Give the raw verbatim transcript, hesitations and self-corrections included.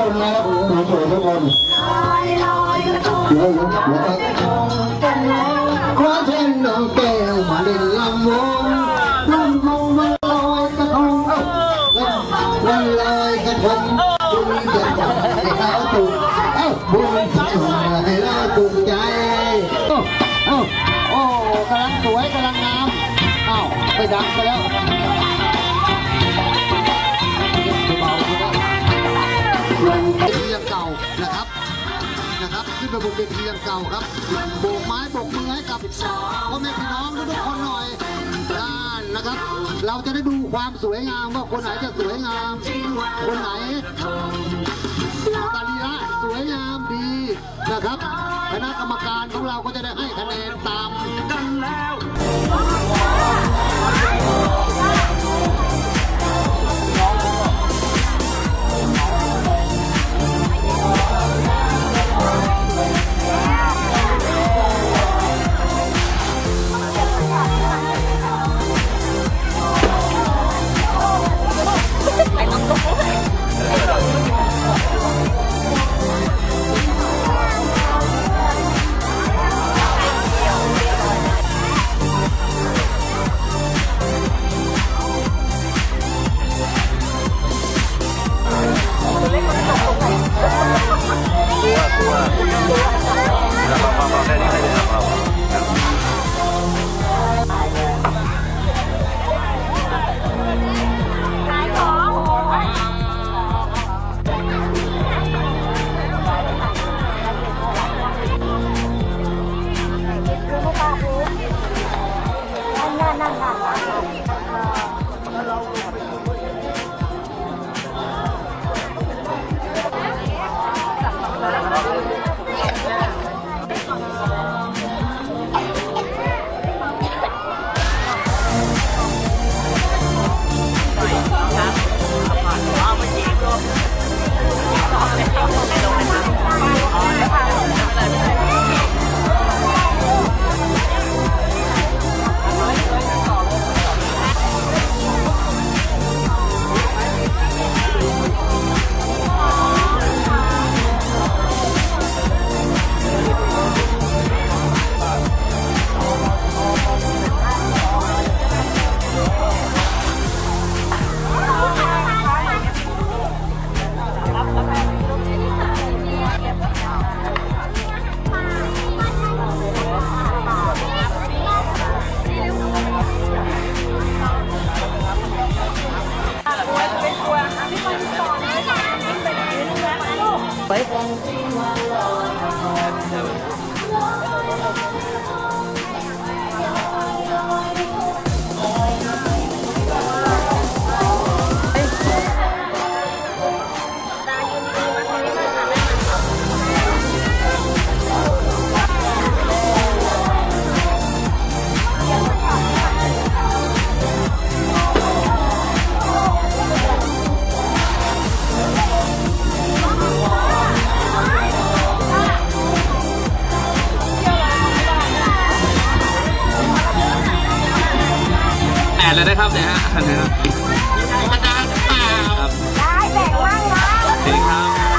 คนนะครับสวยๆทุกคนเดี๋ยวเดี๋ยวเดี๋ยวขอเชิญน้องแก้วมาเล่นลำวงลำวงวันลอยกระทงวันลอยกระทงบุญเดือดให้เขาตุกเอ้าบุญใจให้เราตุกใจเอ้าเอ้าโอ้กำลังสวยกำลังงามเอ้าไปดังไปแล้วลงเวทียังเก่านะครับนะครับขึ้นไปบนเวทียังเก่าครับโบกไม้โบกมือให้กับพ่อแม่พี่น้องทุกคนหน่อยด้านนะครับเราจะได้ดูความสวยงามว่าคนไหนจะสวยงามคนไหนตาลีละสวยงามดีนะครับคณะกรรมการของเราก็จะได้ให้คะแนนตามกันแล้วเลยนะครับเนี่ยฮะอันนี้ครับกระดาษเปล่าได้แบ่งบ้างนะดีครับ